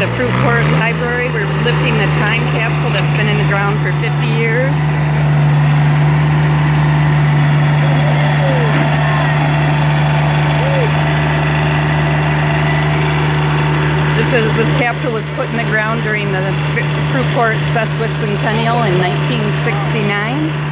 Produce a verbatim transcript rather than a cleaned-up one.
the Fruitport Library. We're lifting the time capsule that's been in the ground for fifty years. This, is, this capsule was put in the ground during the Fruitport Sesquicentennial in nineteen sixty-nine.